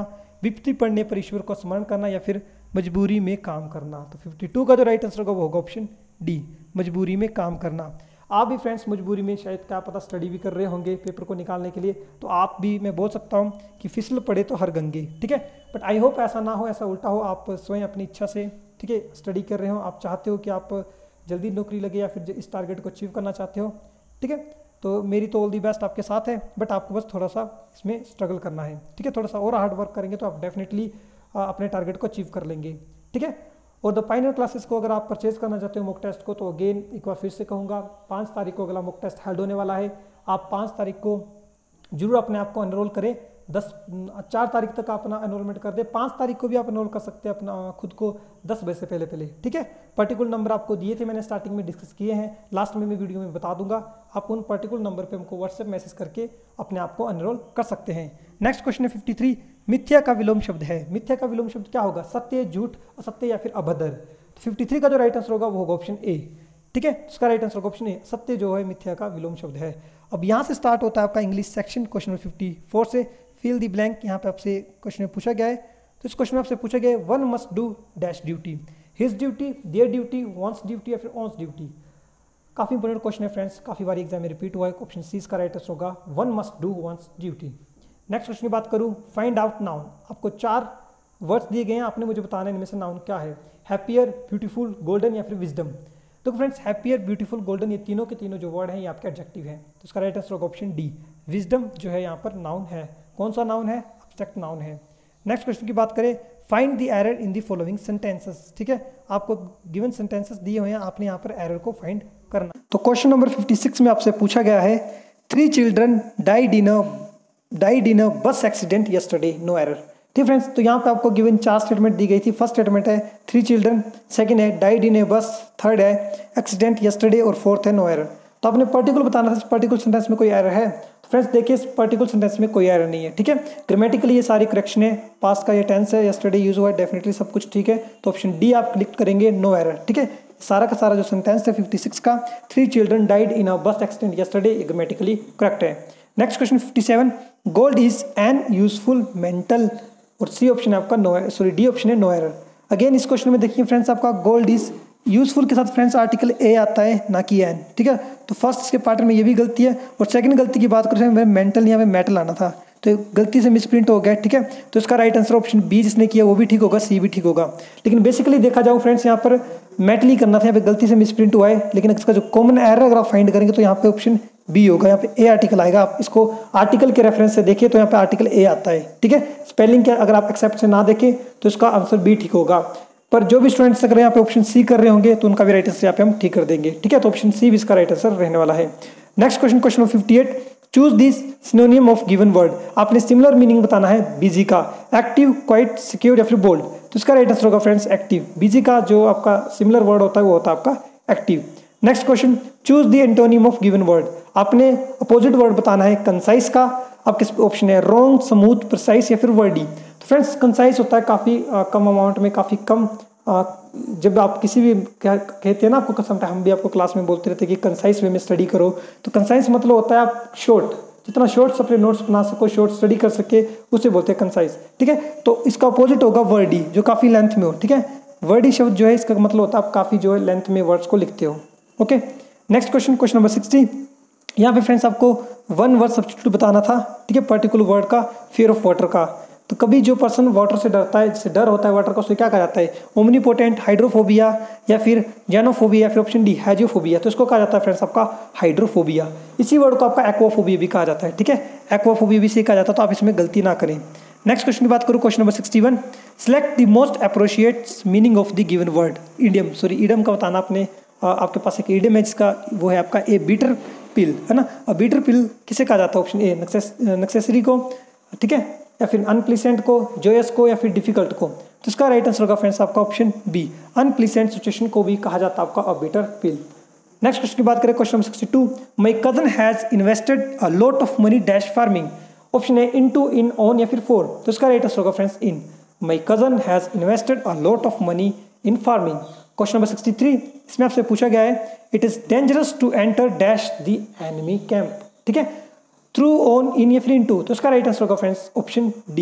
विपत्ति पड़ने पर ईश्वर को स्मरण करना या फिर मजबूरी में काम करना। तो फिफ्टी टू का जो राइट आंसर होगा वो होगा ऑप्शन डी, मजबूरी में काम करना। आप भी फ्रेंड्स मजबूरी में शायद क्या पता स्टडी भी कर रहे होंगे पेपर को निकालने के लिए, तो आप भी, मैं बोल सकता हूँ कि फिसल पड़े तो हर गंगे, ठीक है। बट आई होप ऐसा ना हो, ऐसा उल्टा हो, आप स्वयं अपनी इच्छा से, ठीक है, स्टडी कर रहे हो, आप चाहते हो कि आप जल्दी नौकरी लगे या फिर इस टारगेट को अचीव करना चाहते हो, ठीक है। तो मेरी तो ऑल दी बेस्ट आपके साथ है, बट आपको बस थोड़ा सा इसमें स्ट्रगल करना है, ठीक है। थोड़ा सा और हार्ड वर्क करेंगे तो आप डेफिनेटली अपने टारगेट को अचीव कर लेंगे, ठीक है। और द पाइनियर क्लासेस को अगर आप परचेज करना चाहते हो मॉक टेस्ट को, तो अगेन एक बार फिर से कहूँगा, पाँच तारीख को अगला मॉक टेस्ट हेल्ड होने वाला है। आप पाँच तारीख को जरूर अपने आप को एनरोल करें। दस चार तारीख तक आप अपना एनरोलमेंट कर दे, पाँच तारीख को भी आप एनरोल कर सकते हैं अपना खुद को दस बजे से पहले पहले, ठीक है। पर्टिकुलर नंबर आपको दिए थे, मैंने स्टार्टिंग में डिस्कस किए हैं, लास्ट में मैं वीडियो में बता दूंगा। आप उन पर्टिकुलर नंबर पे हमको व्हाट्सएप मैसेज करके अपने आप को एनरोल कर सकते हैं। नेक्स्ट क्वेश्चन है फिफ्टी थ्री, मिथ्या का विलोम शब्द है। मिथ्या का विलोम शब्द क्या होगा? सत्य, झूठ, असत्य या फिर अभद्र। तो फिफ्टी थ्री का जो राइट आंसर होगा वो होगा ऑप्शन ए, ठीक है। इसका राइट आंसर होगा ऑप्शन ए, सत्य जो है मिथ्या का विलोम शब्द है। अब यहाँ से स्टार्ट होता है आपका English section, question number fifty four से। फिल दी ब्लैंक यहाँ पे आपसे क्वेश्चन में पूछा गया है। तो इस क्वेश्चन में आपसे पूछा गया है, one must do dash duty, his duty, their duty, one's duty या फिर ऑन्स ड्यूटी। काफी इंपॉर्टेंट क्वेश्चन है फ्रेंड्स, काफी बार एग्जाम में रिपीट हुआ है। ऑप्शन सी इसका राइट आंसर होगा, one must do one's duty. Next question की बात करूँ, फाइंड आउट नाउन। आपको चार वर्ड्स दिए गए हैं, आपने मुझे बताना है इनमें से नाउन क्या है। हैप्पियर, ब्यूटीफुल, गोल्डन या फिर विजडम। तो फ्रेंड्स हैप्पियर, ब्यूटीफुल, गोल्डन ये तीनों के तीनों जो वर्ड हैं ये आपके एडजेक्टिव हैं। तो इसका राइट आंसर होगा ऑप्शन डी, विजडम जो है यहाँ पर नाउन है। कौन सा नाउन है? एब्स्ट्रैक्ट नाउन है। नेक्स्ट क्वेश्चन की बात करें, find the error in the following sentences, ठीक है। आपको गिवन सेंटेंसेस दिए हुए हैं, आपने यहाँ पर एरर को फाइंड करना। तो क्वेश्चन नंबर फिफ्टी सिक्स में आपसे पूछा गया है, three children died in a died in a bus accident yesterday, no error. ठीक फ्रेंड्स, तो यहाँ पे आपको गिवन चार स्टेटमेंट दी गई थी। फर्स्ट स्टेटमेंट है थ्री चिल्ड्रन, सेकंड है died in a bus, third है एक्सीडेंट यस्टरडे और फोर्थ है नो एरर। तो आपने पर्टिकुलर बताना था, पर्टिकुलर सेंटेंस में कोई एरर है? तो फ्रेंड्स देखिए, इस पर्टिकुलर सेंटेंस में कोई एरर नहीं है, ठीक है। ग्रामेटिकली ये सारी करेक्शन है, पास्ट का ये टेंस है, यस्टरडे यूज हुआ है, डेफिनेटली सब कुछ ठीक है। तो ऑप्शन डी आप क्लिक करेंगे, नो एरर, ठीक है। सारा का सारा जो सेंटेंस है फिफ्टी सिक्स का, three children died in a bus accident yesterday, grammatically correct है। Next question fifty seven, gold is an useful mental, और सी ऑप्शन है आपका नो, सॉरी डी ऑप्शन है नो एरर। अगेन इस क्वेश्चन में देखिए फ्रेंड्स, आपका गोल्ड इज यूजफुल के साथ फ्रेंड्स आर्टिकल ए आता है, ना कि एन, ठीक है। तो फर्स्ट के पार्ट में ये भी गलती है, और सेकंड गलती की बात करें मेंटल, यहाँ पे मेटल आना था, तो गलती से मिसप्रिंट हो गया, ठीक है। तो इसका राइट आंसर ऑप्शन बी जिसने किया वो भी ठीक होगा, सी भी ठीक होगा। लेकिन बेसिकली देखा जाओ फ्रेंड्स, यहाँ पर मेटल ही करना था, यहाँ पे गलती से मिसप्रिंट हुआ है। लेकिन इसका जो कॉमन एरर अगर आप फाइंड करेंगे तो यहाँ पे ऑप्शन बी होगा, यहाँ पे ए आर्टिकल आएगा। आप इसको आर्टिकल के रेफरेंस से देखिए तो यहाँ पे आर्टिकल ए आता है, ठीक है। स्पेलिंग क्या अगर आप एक्सेप्ट से ना देखें तो इसका आंसर बी ठीक होगा। पर जो भी स्टूडेंट्स अगर यहाँ पे ऑप्शन सी कर रहे होंगे तो उनका भी राइट आंसर यहाँ पे हम ठीक कर देंगे, ठीक है। तो ऑप्शन सी भी इसका राइट आंसर रहने वाला है। Next question, question number fifty eight, choose this synonym of given word. आपने सिमिलर मीनिंग बताना है बिजी का, एक्टिव, क्वाइट, सिक्योर या फिर बोल्ड। तो इसका राइट आंसर होगा फ्रेंड्स एक्टिव। बिजी का जो आपका सिमिलर वर्ड होता है वो होता है आपका active. Next question, choose the antonym of given word. आपने अपोजिट वर्ड बताना है कंसाइज का। आपके ऑप्शन है रॉन्ग, स्मूथ, प्रिसाइज या फिर वर्डी। तो फ्रेंड्स कंसाइज होता है काफ़ी कम अमाउंट में, काफ़ी कम आ, जब आप किसी भी क्या कहते हैं ना, आपको कसम हम भी आपको क्लास में बोलते रहते हैं कि कंसाइज वे में स्टडी करो। तो कंसाइज मतलब होता है आप शॉर्ट, जितना शॉर्ट अपने नोट्स बना सको, शॉर्ट स्टडी कर सके, उसे बोलते हैं कंसाइज, ठीक है। तो इसका अपोजिट होगा वर्डी, जो काफ़ी लेंथ में हो, ठीक है। वर्डी शब्द जो है इसका मतलब होता है आप काफ़ी जो है लेंथ में वर्ड्स को लिखते हो, okay. Next question, question number sixty. यहाँ पे फ्रेंड्स आपको वन वर्ड सब्स्टिट्यूट बताना था, ठीक है, पर्टिकुलर वर्ड का, फियर ऑफ वाटर का। तो कभी जो पर्सन वाटर से डरता है, जिससे डर होता है वाटर का, उसे क्या कहा जाता है? ओमनीपोटेंट, हाइड्रोफोबिया या फिर जेनोफोबिया या फिर ऑप्शन डी हैजियोफोबिया। तो इसको कहा जाता है फ्रेंड्स आपका हाइड्रोफोबिया। इसी वर्ड को आपका एक्वाफोबिया भी कहा जाता है, ठीक है। एक्वाफोबिया भी से कहा जाता है, तो आप इसमें गलती ना करें। नेक्स्ट क्वेश्चन की बात करूँ, question number sixty one, select the most appropriate meaning of the given word. Idiom, sorry idiom का बताना आपने, आपके पास एक इडियम है जिसका वो है आपका ए बीटर पिल, है ना। अब बीटर पिल किसे कहा जाता है? ऑप्शन ए नेसेसरी को, ठीक है, या फिर अनप्लीसेंट को, जॉयस को या फिर डिफिकल्ट को। तो इसका राइट आंसर होगा फ्रेंड्स आपका ऑप्शन बी, अनप्लीसेंट सिचुएशन को भी कहा जाता है आपका a bitter pill. Next question की बात करें, question number sixty two, my cousin has invested a lot of money dash farming. Option है इनटू, इन, ऑन या फिर फॉर। तो इसका राइट आंसर होगा friends in, my cousin has invested a lot of money in farming. Question number sixty three, इसमें आपसे पूछा गया है, it is dangerous to enter dash the enemy camp, ठीक है, थ्रू, ऑन, इन या फिर इनटू। तो इसका राइट आंसर होगा फ्रेंड्स ऑप्शन डी,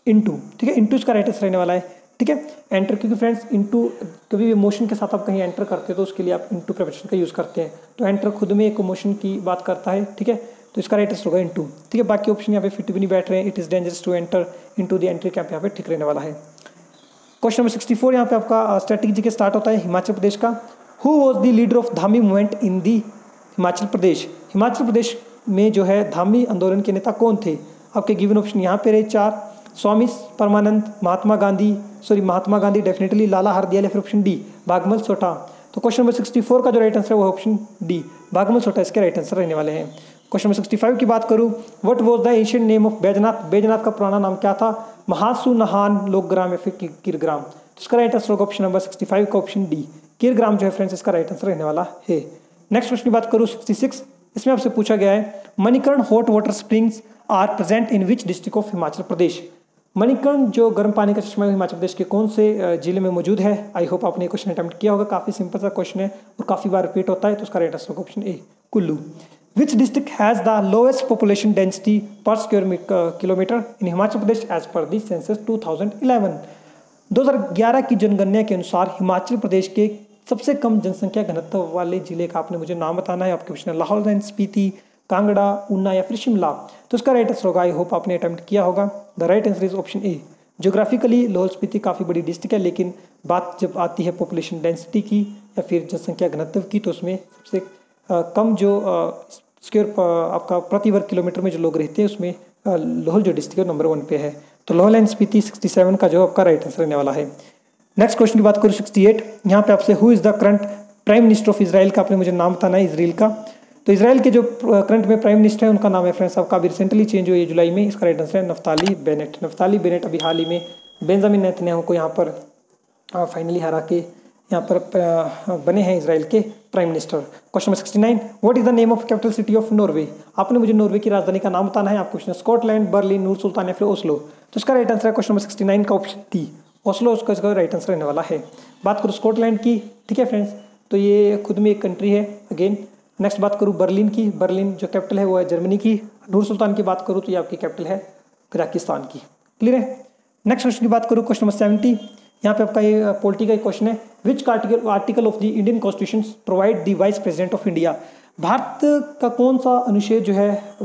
इनटू, ठीक है, इनटू इसका राइट आंसर रहने वाला है, ठीक है। एंटर, क्योंकि फ्रेंड्स इनटू कभी भी मोशन के साथ आप कहीं एंटर करते हो तो उसके लिए आप इनटू प्रिपोजिशन का यूज़ करते हैं, तो एंटर खुद में एक मोशन की बात करता है, ठीक है, तो इसका राइट आंसर होगा इनटू, ठीक है। बाकी ऑप्शन यहाँ पे फिट भी नहीं बैठ रहे हैं। It is dangerous to enter into the entry camp यहाँ पे ठीक रहने वाला है। क्वेश्चन नंबर सिक्सटी फोर यहाँ पे आपका स्टैटिक जी के स्टार्ट होता है हिमाचल प्रदेश का। Who was the leader of Dhami movement in the Himachal Pradesh. Himachal Pradesh में जो है धामी आंदोलन के नेता कौन थे। आपके गिवन ऑप्शन यहाँ पे रहे चार, स्वामी परमानंद, महात्मा गांधी, सॉरी महात्मा गांधी डेफिनेटली, लाला हरदयाल, या फिर ऑप्शन डी भागमल सोटा। तो क्वेश्चन नंबर सिक्सटी फोर का जो राइट आंसर है वो ऑप्शन डी भागमल सोटा इसके राइट आंसर रहने वाले हैं। क्वेश्चन नंबर सिक्सटी फाइव की बात करूँ, what was the ancient name of Baijnath. Baijnath का पुराना नाम क्या था। महासुनहान, लोकग्राम, या फिर किरग्राम। तो इसका राइट आंसर होगा ऑप्शन नंबर सिक्सटी फाइव का ऑप्शन डी किरग्राम जो है फ्रेंड्स इसका राइट आंसर रहने वाला है। नेक्स्ट क्वेश्चन की बात करूँ सिक्सटी सिक्स, इसमें आपसे पूछा गया है Manikaran hot water springs are present in which district of Himachal Pradesh. Manikaran जो गर्म पानी का चश्मा है हिमाचल प्रदेश के कौन से जिले में मौजूद है। आई होप आपने क्वेश्चन अटेम्प्ट किया होगा, काफी सिंपल सा क्वेश्चन है और काफी बार रिपीट होता है, तो उसका राइट आंसर होगा option A Kullu. Which district has the lowest population density per square kilometre in Himachal Pradesh as per the census two thousand eleven. दो हज़ार ग्यारह की जनगणना के अनुसार हिमाचल प्रदेश के सबसे कम जनसंख्या घनत्व वाले जिले का आपने मुझे नाम बताना है। आपके ऑप्शन है लाहौल एंड स्पीति, कांगड़ा, ऊना, या फिर शिमला। तो इसका राइट आंसर होगा, आई होप आपने अटेम्प्ट किया होगा, the right answer is option A. Geographically Lahaul Spiti काफ़ी बड़ी डिस्ट्रिक्ट है, लेकिन बात जब आती है पॉपुलेशन डेंसिटी की या फिर जनसंख्या घनत्व की, तो उसमें सबसे आ, कम जो स्क्वायर आपका प्रति वर्ग किलोमीटर में जो लोग रहते हैं उसमें लाहौल जो डिस्ट्रिक्ट है नंबर वन पे है। तो Lahaul and Spiti sixty seven का जो आपका राइट आंसर रहने वाला है। नेक्स्ट क्वेश्चन की बात करूँ सिक्सटी एट, यहाँ पे आपसे who is the current prime minister of Israel का आपने मुझे नाम बताना है इसराइल का। तो इसराइल के जो करंट में प्राइम मिनिस्टर है उनका नाम है फ्रेंड्स आपका अभी रिसेंटली चेंज हुई है जुलाई में, इसका राइट आंसर है नफ्ताली बेनेट। नफ्ताली बेनेट अभी हाल ही में बेंजामिन नेतन्याहू को यहाँ पर फाइनली हरा के यहाँ पर बने हैं इसराइल के prime minister. Question number sixty nine, what is the name of capital city of Norway. आपने मुझे नॉर्वे की राजधानी का नाम बताना है। आपको question Scotland, Berlin, Nur Sultan, या फिर ओस्लो। तो इसका राइट आंसर है क्वेश्चन नंबर सिक्सटी नाइन का ऑप्शन डी ओस्लो, उसका इसका राइट आंसर रहने वाला है। बात करूँ स्कॉटलैंड की, ठीक है फ्रेंड्स, तो ये खुद में एक कंट्री है अगेन। नेक्स्ट बात करूँ बर्लिन की, बर्लिन जो कैपिटल है वो है जर्मनी की। नूर सुल्तान की बात करूँ तो ये आपकी कैपिटल है कजाकिस्तान की। क्लियर है। नेक्स्ट क्वेश्चन की बात करूँ क्वेश्चन नंबर सेवेंटी, यहाँ पे आपका ये पॉलिटी का क्वेश्चन है, which article article of the Indian constitution provide the vice president of India. Bharat का कौन सा अनुच्छेद जो है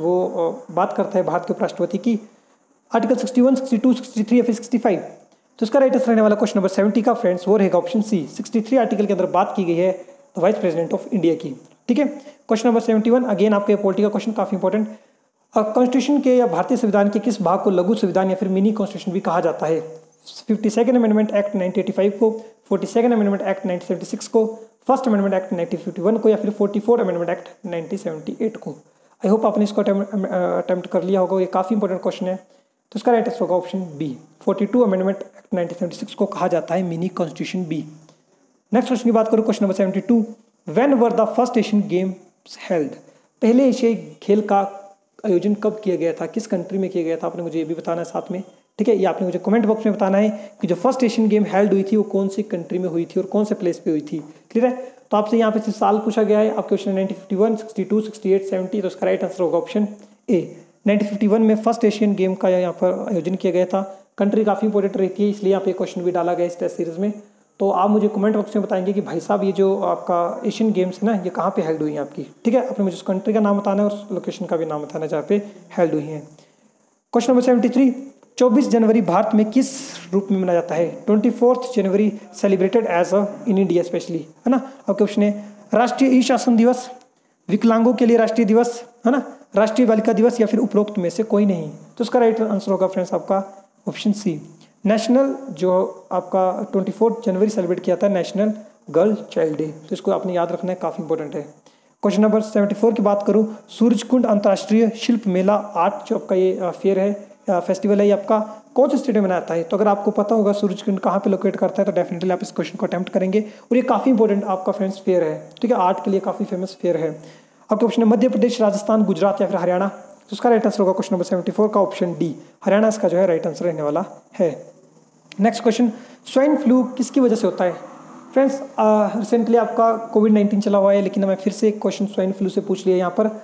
वो बात करता है भारत के उपराष्ट्रपति की। Article sixty one, sixty two, sixty three या फिर सिक्सटी फाइव। तो इसका राइट आंसर रहने वाला क्वेश्चन नंबर सेवेंटी का फ्रेंड्स वो रहेगा option C. Sixty three article के अंदर बात की गई है वाइस प्रेसिडेंट ऑफ इंडिया की, ठीक है। Question number seventy one again आपके पॉलिटी का क्वेश्चन काफी इंपॉर्टेंट, कॉन्स्टिट्यूशन के या भारतीय संविधान के किस भाग को लघु संविधान या फिर मिनी कॉन्स्टिट्यूशन भी कहा जाता है। Fifty second amendment act nineteen eighty five को, forty second amendment act nineteen seventy six को, first amendment act nineteen fifty one को, या फिर forty four amendment act nineteen seventy eight को। आई होप आपने इसको अटेम्प्ट कर लिया होगा, ये काफ़ी इंपॉर्टेंट क्वेश्चन है। तो इसका राइट आंसर होगा option B, forty two amendment act nineteen seventy six को कहा जाता है mini constitution B. Next question की बात करूँ question number seventy two, when were the first Asian Games held. पहले एशियाई खेल का आयोजन कब किया गया था, किस कंट्री में किया गया था, आपने मुझे ये भी बताना है साथ में, ठीक है। ये आपने मुझे कमेंट बॉक्स में बताना है कि जो फर्स्ट एशियन गेम हेल्ड हुई थी वो कौन सी कंट्री में हुई थी और कौन से प्लेस पे हुई थी। क्लियर है। तो आपसे यहाँ पे सिर्फ साल पूछा गया है, आपके question nineteen fifty one, sixty two, sixty eight, seventy, तो इसका राइट आंसर होगा option A. Nineteen fifty one में फर्स्ट एशियन गेम का यहाँ पर आयोजन किया गया था। कंट्री काफ़ी इंपॉर्टेंट रहती है, इसलिए यहाँ पे क्वेश्चन भी डाला गया इस टेस्ट सीरीज में। तो आप मुझे कमेंट बॉक्स में बताएंगे कि भाई साहब ये जो आपका एशियन गेम्स है ना ये कहाँ पे हेल्ड हुई हैं आपकी, ठीक है। आपने मुझे उस कंट्री का नाम बताना है और लोकेशन का भी नाम बताना है जहाँ पे हेल्ड हुई हैं। क्वेश्चन नंबर सेवेंटी थ्री, चौबीस जनवरी भारत में किस रूप में मनाया जाता है। Twenty fourth January celebrated as a in India specially, है ना। आपके ऑप्शन है राष्ट्रीय ई शासन दिवस, विकलांगों के लिए राष्ट्रीय दिवस, है ना, राष्ट्रीय बालिका दिवस, या फिर उपरोक्त में से कोई नहीं। तो इसका राइट आंसर होगा फ्रेंड्स आपका ऑप्शन सी, नेशनल जो आपका ट्वेंटी फोर्थ जनवरी सेलिब्रेट किया था नेशनल गर्ल चाइल्ड डे। तो इसको आपने याद रखना है, काफ़ी इंपॉर्टेंट है। क्वेश्चन नंबर सेवेंटी फोर की बात करूँ, सूरजकुंड अंतर्राष्ट्रीय शिल्प मेला आर्ट जो आपका ये फेयर है, फेस्टिवल है, ये आपका कौन से स्टेट में मनाता है। तो अगर आपको पता होगा सूरजकुंड कहाँ पे लोकेट करता है तो डेफिनेटली आप इस क्वेश्चन को अटेम्प्ट करेंगे। और ये काफ़ी इंपॉर्टेंट आपका फ्रेंड्स फेयर है, ठीक है, आर्ट के लिए काफ़ी फेमस फेयर है। आपके ऑप्शन है मध्य प्रदेश, राजस्थान, गुजरात या फिर हरियाणा। तो उसका राइट आंसर होगा क्वेश्चन नंबर सेवेंटी फोर का ऑप्शन डी, हरियाणा इसका जो है राइट आंसर रहने वाला है। नेक्स्ट क्वेश्चन, स्वाइन फ्लू किसकी वजह से होता है। फ्रेंड्स रिसेंटली आपका कोविड नाइन्टीन चला हुआ है, लेकिन मैं फिर से एक क्वेश्चन स्वाइन फ्लू से पूछ लिया यहाँ पर।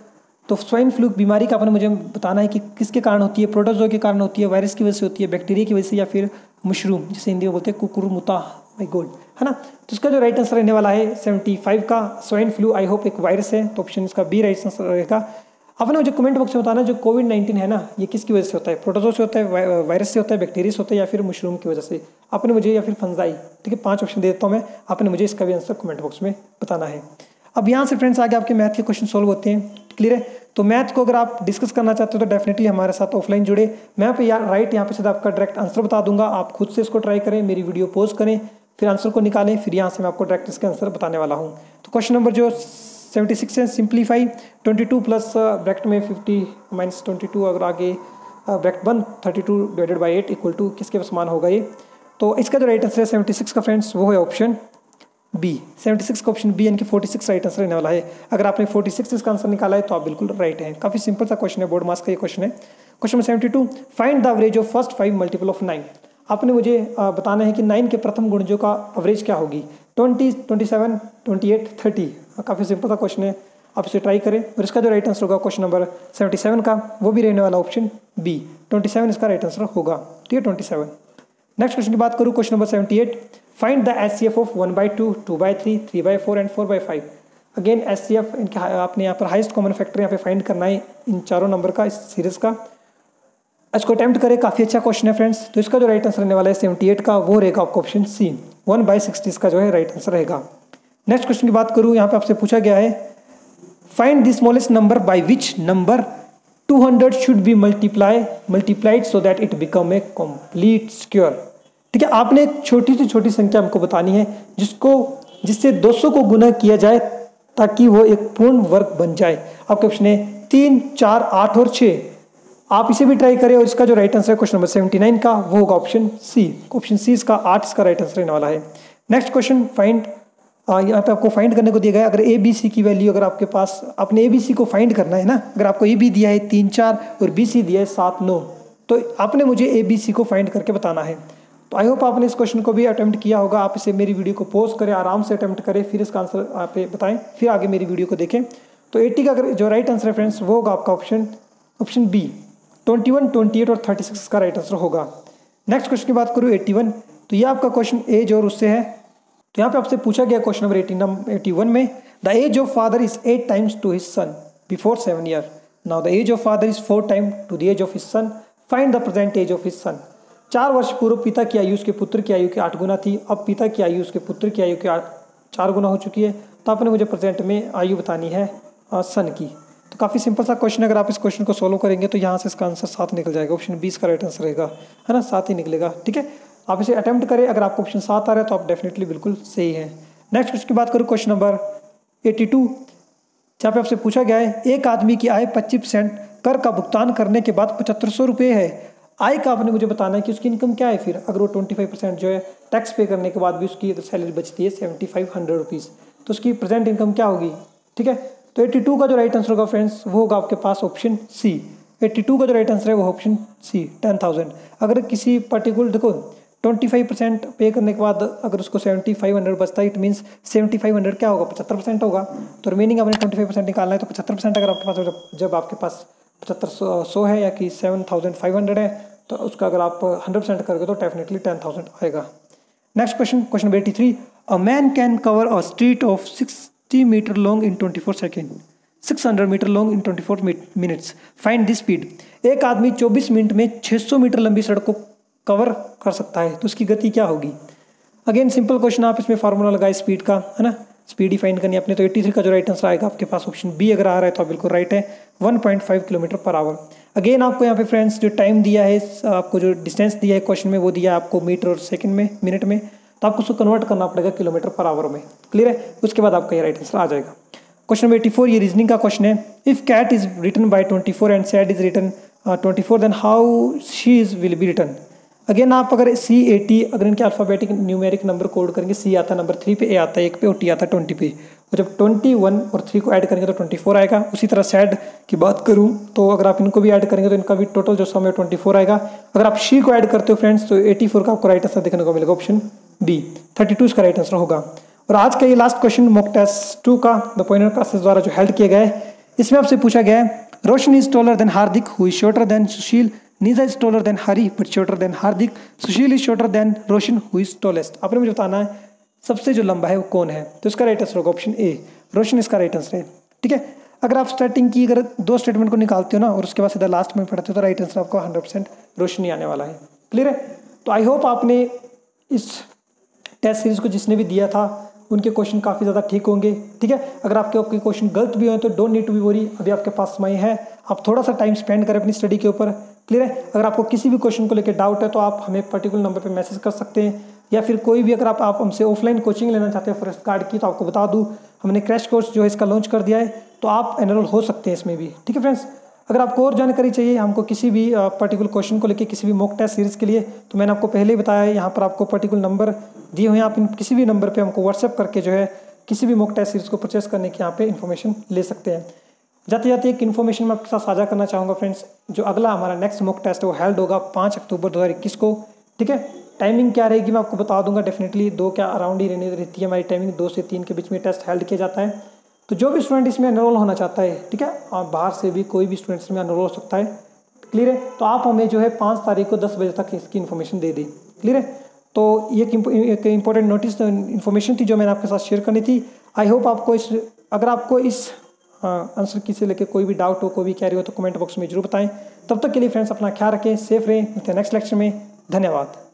तो स्वाइन फ्लू बीमारी का आपने मुझे बताना है कि किसके कारण होती है, प्रोटोजोआ के कारण होती है, वायरस की वजह से होती है, बैक्टीरिया की वजह से, या फिर मशरूम जिसे हिंदी में बोलते हैं कुकुरमुता, माय गॉड, है ना। तो इसका जो राइट आंसर रहने वाला है सेवेंटी फाइव का स्वाइन फ्लू, आई होप एक वायरस है, तो ऑप्शन इसका बी राइट आंसर रहेगा। आपने मुझे कमेंट बॉक्स में बताना जो कोविड नाइन्टीन है ना, ये किसकी वजह से होता है, प्रोटोजोआ से होता है, वायरस से होता है, बैक्टीरिया से होता है, या फिर मशरूम की वजह से आपने मुझे, या फिर फंजाई, ठीक है, पांच ऑप्शन दे देता हूँ मैं, आपने मुझे इसका भी आंसर कमेंट बॉक्स में बताना है। अब यहाँ से फ्रेंड्स आगे आपके मैथ के क्वेश्चन सॉल्व होते हैं, क्लियर है। तो मैथ को अगर आप डिस्कस करना चाहते हो तो डेफिनेटली हमारे साथ ऑफलाइन जुड़े। मैं यहाँ पे यार राइट यहाँ पे सीधा आपका डायरेक्ट आंसर बता दूंगा, आप खुद से इसको ट्राई करें, मेरी वीडियो पॉज करें, फिर आंसर को निकालें, फिर यहाँ से मैं आपको डायरेक्ट इसका आंसर बताने वाला हूँ। तो क्वेश्चन नंबर जो सेवेंटी सिक्स है, simplify twenty two plus bracket में फिफ्टी माइनस ट्वेंटी टू, अगर आगे bracket one thirty two divided by eight equal to किसके समान होगा ये। तो इसका जो राइट आंसर है सेवेंटी सिक्स का फ्रेंड्स वो है ऑप्शन बी। सेवेंटी सिक्स का ऑप्शन बी यानी कि फोर्टी सिक्स राइट आंसर रहने वाला है। अगर आपने फोर्टी सिक्स इसका आंसर निकाला है तो आप बिल्कुल राइट हैं। काफ़ी सिंपल सा क्वेश्चन है, बोर्ड मार्क्स का ये क्वेश्चन है। Question number seventy two, find the average of first five multiple of nine. आपने मुझे बताना है कि नाइन के प्रथम गुणजों का एवरेज क्या होगी, twenty, twenty seven, twenty eight, thirty. काफ़ी सिंपल सा क्वेश्चन है, आप इसे ट्राई करें। और इसका जो राइट आंसर होगा क्वेश्चन नंबर सेवेंटी सेवन का वो भी रहने वाला ऑप्शन बी, ट्वेंटी सेवन इसका राइट आंसर होगा, ठीक है, ट्वेंटी सेवन। नेक्स्ट क्वेश्चन की बात करूँ, question number seventy eight, find the H C F of one by two, two by three, three by four and four by five. Again H C F इनके आपने यहाँ पर highest common factor यहाँ पे find करना है इन चारों number का, इस सीरीज का। इसको अटेम्प्ट करें, काफ़ी अच्छा क्वेश्चन है फ्रेंड्स। तो इसका जो राइट आंसर रहने वाला है सेवेंटी एट का वो रहेगा आपका option C, one by sixty इसका जो है राइट आंसर रहेगा। नेक्स्ट क्वेश्चन की बात करूँ, यहाँ पे आपसे पूछा गया है find the smallest number by which number two hundred should be multiply multiplied so that it become a complete square. ठीक है, आपने एक छोटी से छोटी संख्या हमको बतानी है जिसको जिससे दो सौ को गुना किया जाए ताकि वो एक पूर्ण वर्ग बन जाए। आपके ऑप्शन है तीन, चार, आठ और छः। आप इसे भी ट्राई करें और इसका जो राइट आंसर है क्वेश्चन नंबर सेवेंटी नाइन का वो होगा ऑप्शन सी, ऑप्शन सी इसका आठ इसका राइट आंसर रहने वाला है। नेक्स्ट क्वेश्चन फाइंड, यहाँ पे आपको फाइंड करने को दिया गया है, अगर ए बी सी की वैल्यू अगर आपके पास, आपने ए बी सी को फाइंड करना है ना, अगर आपको ए बी दिया है तीन चार और बी सी दिया है सात नौ, तो आपने मुझे ए बी सी को फाइंड करके बताना है। तो आई होप आपने इस क्वेश्चन को भी अटेम्प्ट किया होगा। आप इसे मेरी वीडियो को पॉज करें, आराम से अटेम्प्ट करें, फिर इसका आंसर आप बताएं, फिर आगे मेरी वीडियो को देखें। तो एट्टी का अगर जो राइट आंसर है फ्रेंड्स वो होगा आपका option option B, twenty one, twenty eight और थर्टी सिक्स का राइट आंसर होगा। नेक्स्ट क्वेश्चन की बात करूँ एट्टी वन, तो ये आपका क्वेश्चन एज और उससे है। तो यहाँ पे आपसे पूछा गया question number eighty number eighty one में, the age of father is eight times to his son before seven year, now the age of father is four time to the age of his son, find the present age of his son. चार वर्ष पूर्व पिता की आयु उसके पुत्र की आयु के आठ गुना थी, अब पिता की आयु उसके पुत्र की आयु के आठ चार गुना हो चुकी है। तो आपने मुझे प्रेजेंट में आयु बतानी है सन की। तो काफ़ी सिंपल सा क्वेश्चन, अगर आप इस क्वेश्चन को सोल्व करेंगे तो यहाँ से इसका आंसर सात निकल जाएगा, ऑप्शन बी इसका राइट आंसर रहेगा, है ना, सात ही निकलेगा। ठीक है, आप इसे अटेम्प्ट करें, अगर आपको ऑप्शन सात आ रहा है तो आप डेफिनेटली बिल्कुल सही है। नेक्स्ट क्वेश्चन की बात करूँ, क्वेश्चन नंबर एटी टू, जहाँ पे आपसे पूछा गया है एक आदमी की आय पच्चीस परसेंट कर का भुगतान करने के बाद पचहत्तर सौ रुपये है। आय का आपने मुझे बताना है कि उसकी इनकम क्या है। फिर अगर वो ट्वेंटी फाइव परसेंट जो है टैक्स पे करने के बाद भी उसकी सैलरी बचती है सेवेंटी फाइव हंड्रेड रुपीज़, तो उसकी प्रेजेंट इनकम क्या होगी। ठीक है, तो एट्टी टू का जो राइट आंसर होगा फ्रेंड्स वो होगा आपके पास ऑप्शन सी, एट्टी टू का जो राइट आंसर है वो ऑप्शन सी, टेन थाउजेंड। अगर किसी पर्टिकुलर देखो ट्वेंटी फाइव परसेंट पे करने के बाद अगर उसको सेवेंटी फाइव हंड्रेड बचता है, it means seventy five hundred क्या होगा, पचहत्तर परसेंट होगा। तो रिमेनिंग आपने ट्वेंटी फाइव परसेंट निकालना है, तो पचहत्तर परसेंट अगर आपके पास जब, जब आपके पास पचहत्तर सौ सौ है या कि सेवन थाउजेंड फाइव हंड्रेड है, तो उसका अगर आप हंड्रेड परसेंट करोगे तो डेफिनेटली टेन थाउजेंड आएगा। Next question, question number eighty three, a man can cover a street of sixty metre long in twenty four second, six hundred metre long in twenty four minutes, find the speed. एक आदमी चौबीस minute में छह सौ metre लंबी सड़क को cover कर सकता है, तो उसकी गति क्या होगी। अगेन सिंपल क्वेश्चन, आप इसमें फार्मूला लगाए स्पीड का, है ना, स्पीड डिफाइन करनी है अपने। तो एटी थ्री का जो राइट आंसर आएगा आपके पास ऑप्शन बी अगर आ रहा है तो आप बिल्कुल राइट है, one point five kilometre per hour. Again आपको यहाँ पे फ्रेंड्स जो टाइम दिया है, आपको जो डिस्टेंस दिया है क्वेश्चन में वो दिया है आपको मीटर और सेकंड में, मिनट में, तो आपको उसको कन्वर्ट करना पड़ेगा किलोमीटर पर आवर में। क्लियर है, उसके बाद आपका ये राइट आंसर आ जाएगा। क्वेश्चन नंबर एटी फोर, ये रीजनिंग का क्वेश्चन है। If cat is written by twenty four and sad is written twenty four then how she is will be written. Again आप अगर सी ए टी अगर इनके alphabetic numeric number code करेंगे, सी आता है नंबर थ्री पे, ए आता है एक पे और टी आता है ट्वेंटी पे, और जब ट्वेंटी वन और थ्री को ऐड करेंगे तो ट्वेंटी फोर आएगा। उसी तरह सैड की बात करूं तो अगर आप इनको भी ऐड करेंगे तो इनका भी टोटल जो सम है ट्वेंटी फोर आएगा। अगर आप शी को ऐड करते हो फ्रेंड्स तो एटी फोर का आपको राइट आंसर देखने को मिलेगा, ऑप्शन बी, थर्टी टू इसका राइट आंसर होगा। और आज का ये last question mock test two का द पॉइंटर क्लासेस द्वारा जो हेल्ड किया गया है, इसमें आपसे पूछा गया है Roshan is taller than Hardik, who is shorter than Sushil, Neeja is taller than Hari but shorter than Hardik, Sushil is shorter than Roshan, who is tallest. आपने मुझे बताना है सबसे जो लंबा है वो कौन है। तो इसका राइट आंसर होगा ऑप्शन ए, रोशन इसका राइट आंसर है। ठीक है, अगर आप स्टार्टिंग की अगर दो स्टेटमेंट को निकालते हो ना और उसके बाद सीधा लास्ट में पढ़ते हो तो राइट आंसर आपको हंड्रेड परसेंट रोशन ही आने वाला है। क्लियर है। तो आई होप आपने इस टेस्ट सीरीज को जिसने भी दिया था उनके क्वेश्चन काफ़ी ज़्यादा ठीक होंगे। ठीक है, अगर आपके आपके क्वेश्चन गलत भी हो तो don't need to be worry, अभी आपके पास समय है, आप थोड़ा सा टाइम स्पेंड करें अपनी स्टडी के ऊपर। क्लियर है। अगर आपको किसी भी क्वेश्चन को लेकर डाउट है तो आप हमें पर्टिकुलर नंबर पे मैसेज कर सकते हैं, या फिर कोई भी अगर आप आप हमसे ऑफलाइन कोचिंग लेना चाहते हैं फॉरेस्ट गार्ड की तो आपको बता दूँ हमने क्रैश कोर्स जो है इसका लॉन्च कर दिया है, तो आप एनरोल हो सकते हैं इसमें भी। ठीक है फ्रेंड्स, अगर आपको और जानकारी चाहिए हमको किसी भी पर्टिकुलर क्वेश्चन को लेकर किसी भी मॉक टेस्ट सीरीज़ के लिए, तो मैंने आपको पहले ही बताया है, यहाँ पर आपको पर्टिकुलर नंबर दिए हुए हैं, आप इन किसी भी नंबर पे हमको व्हाट्सएप करके जो है किसी भी मॉक टेस्ट सीरीज़ को परचेस करने की यहाँ पे इन्फॉर्मेशन ले सकते हैं। जाते जाते एक इन्फॉर्मेशन मैं आपके साथ साझा करना चाहूँगा फ्रेंड्स, जो अगला हमारा नेक्स्ट मॉक टेस्ट है वो हेल्ड होगा पाँच अक्टूबर दो हज़ार इक्कीस को। ठीक है, टाइमिंग क्या रहेगी मैं आपको बता दूंगा, डेफिनेटली दो क्या अराउंड ही रहने रहती है हमारी टाइमिंग, दो से तीन के बीच में टेस्ट हेल्ड किया जाता है। तो जो भी स्टूडेंट इसमें एनरोल होना चाहता है, ठीक है, और बाहर से भी कोई भी स्टूडेंट इसमें एनरोल हो सकता है। क्लियर है। तो आप हमें जो है पाँच तारीख को दस बजे तक इसकी इन्फॉर्मेशन दे दें। क्लियर है। तो ये एक इंपॉर्टेंट नोटिस इन्फॉर्मेशन थी जो मैंने आपके साथ शेयर करनी थी। आई होप आपको इस अगर आपको इस आंसर की से लेकर कोई भी डाउट हो, कोई भी कैरी हो तो कमेंट बॉक्स में जरूर बताएं। तब तक के लिए फ्रेंड्स अपना ख्याल रखें, सेफ रहें। मिलते हैं नेक्स्ट लेक्चर में। धन्यवाद।